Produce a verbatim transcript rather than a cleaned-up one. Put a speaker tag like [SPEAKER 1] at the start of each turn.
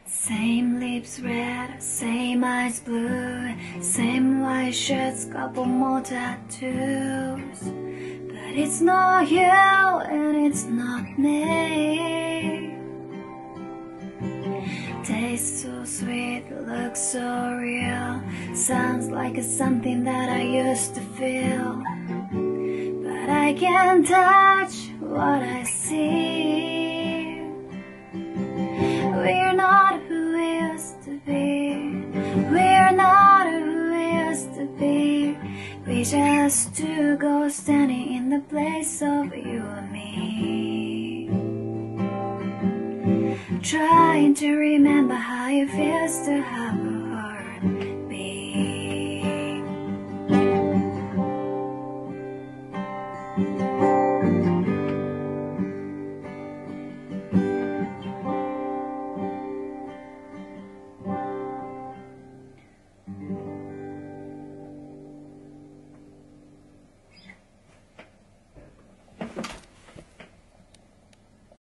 [SPEAKER 1] Same lips red, same eyes blue, same white shirts, couple more tattoos. But it's not you and it's not me. Tastes so sweet, looks so real, sounds like it's something that I used to feel. But I can't touch what I see. We're not who we used to be. We're not who we used to be. We just two ghosts standing in the place of you and me, trying to remember how it feels to have